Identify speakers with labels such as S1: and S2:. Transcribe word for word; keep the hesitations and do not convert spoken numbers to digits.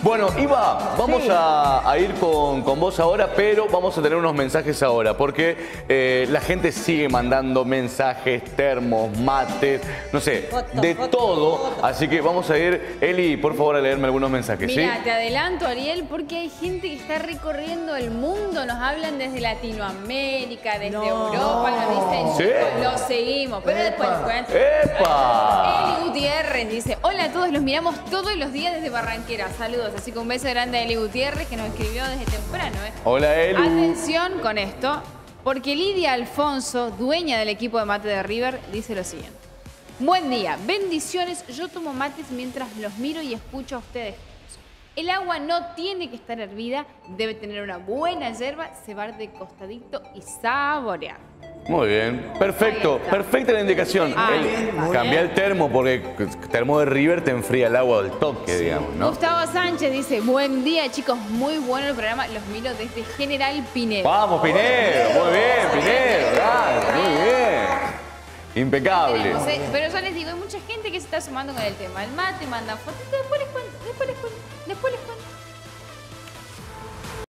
S1: Bueno, Iva, vamos
S2: Sí.
S1: a, a ir con, con vos ahora, pero vamos a tener unos mensajes ahora, porque eh, la gente sigue mandando mensajes, termos, mates, no sé,
S2: Foto,
S1: de
S2: foto,
S1: todo.
S2: foto.
S1: Así que vamos a ir. Eli, por favor, a leerme algunos mensajes, ¿sí?
S3: Mira, te adelanto, Ariel, porque hay gente que está recorriendo el mundo. Nos hablan desde Latinoamérica, desde
S2: No.
S3: Europa, nos dicen,
S1: ¿Sí?
S3: chicos, lo seguimos. Pero después les cuento.
S1: ¡Epa!
S3: Eli Gutiérrez dice, hola a todos, los miramos todos los días desde Barranquera. Saludos, así que un beso grande a Eli Gutiérrez, que nos escribió desde temprano. ¿eh?
S1: Hola, Eli.
S3: Atención con esto, porque Lidia Alfonso, dueña del equipo de mate de River, dice lo siguiente. Buen día, bendiciones, yo tomo mates mientras los miro y escucho a ustedes. El agua no tiene que estar hervida, debe tener una buena yerba, cebar de costadito y saborear.
S1: Muy bien, perfecto,
S3: Ahí está.
S1: perfecta la indicación.
S3: Ah,
S1: Eli,
S3: bien, muy
S1: cambia
S2: bien.
S1: el termo, porque el termo de River te enfría el agua del toque, digamos, ¿no?
S3: Gustavo Sánchez dice, buen día chicos, muy bueno el programa, los miro desde General Pinedo.
S1: Vamos, Pinedo, muy bien, Pinedo, dale, muy bien. Impecable.
S3: Tenemos, eh, pero yo les digo, hay mucha gente que se está sumando con el tema. El mate, mandan fotos, después les cuento, después les cuento, después les cuento.